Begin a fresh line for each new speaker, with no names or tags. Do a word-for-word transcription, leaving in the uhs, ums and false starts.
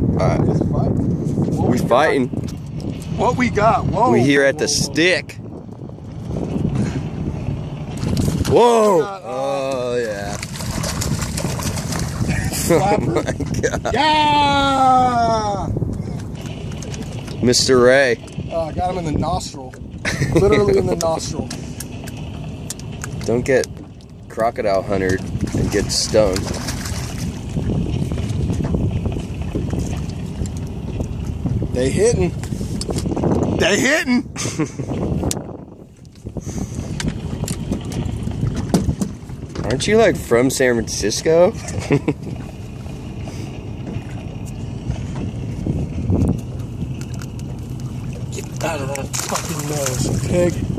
Alright. We fighting.
What we got? Whoa.
We here at
whoa,
the
whoa.
stick. Whoa!
Got, uh,
Oh yeah. Oh my god.
Yeah!
Mister Ray.
Uh, got him in the nostril. Literally in the nostril.
Don't get crocodile hunted and get stoned.
They hitting. They hitting.
Aren't you like from San Francisco?
Get out of that fucking nose, pig.